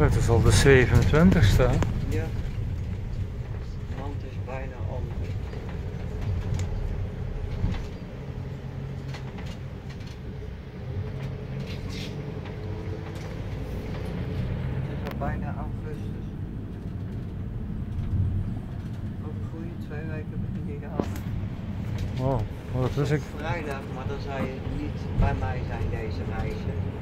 Het is al de 27e. Ja. De hand is bijna om. Het is al bijna augustus. Ook een goede 2 weken begin je af. Oh, wat is ik? Vrijdag, maar dan zou je niet bij mij zijn deze reisje.